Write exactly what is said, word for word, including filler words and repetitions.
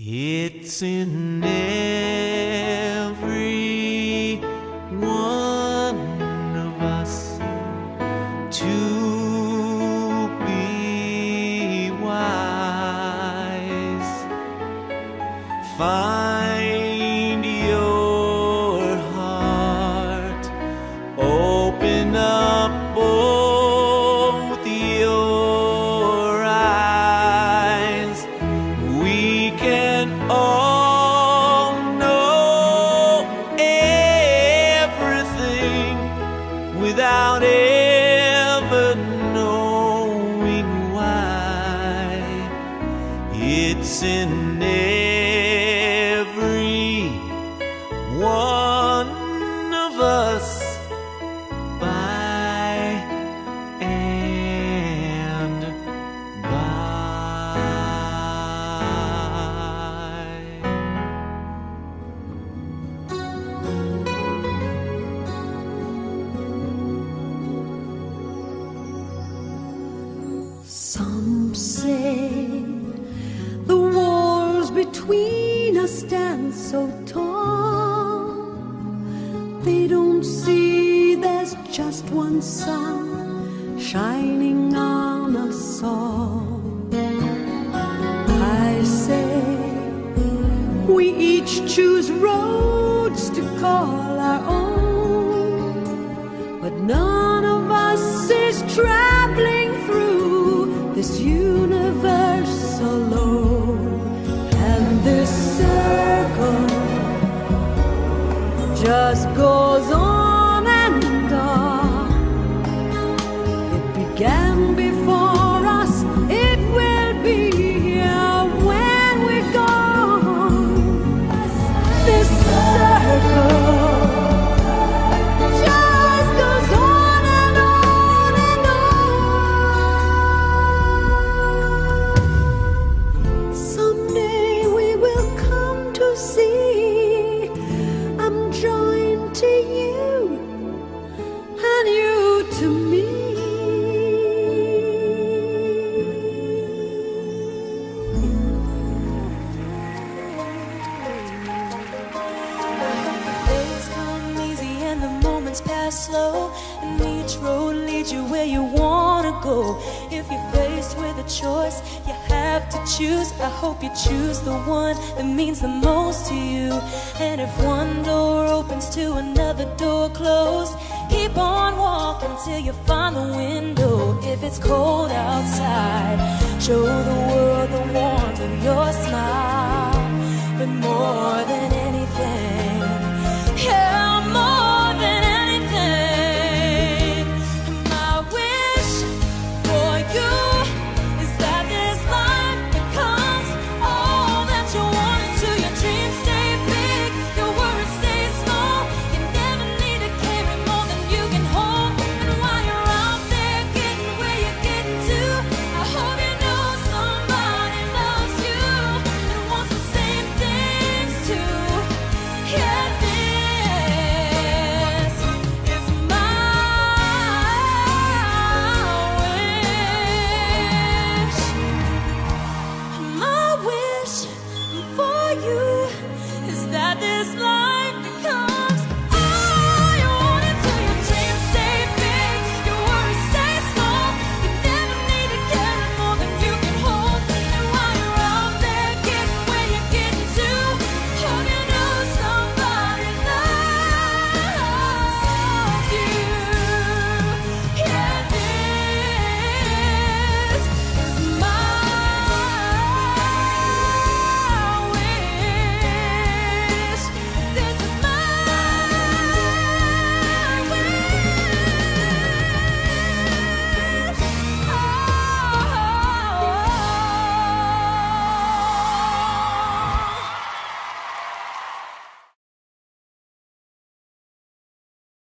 It's in every one of us to be wise. Find your heart, open up both your eyes. We can all know everything without ever knowing why. It's in every one of us, by and by. Some say the walls between us stand so tall. They don't see there's just one sun shining on us all. I say we each choose roads to call our own, but none of us is traveling through this universe alone. And this circle just goes on and on. It began before us, it will be here when we're gone. This circle just goes on and on and on. Someday we will come to see I'm joined to you and you to me. Days come easy and the moments pass slow, and each road leads you where you wanna go. If you're faced with a choice, you have to choose. I hope you choose the one that means the most to you. And if one door opens to another door closed, keep on walking till you find the window. If it's cold outside, show the world the warmth of your smile. But more than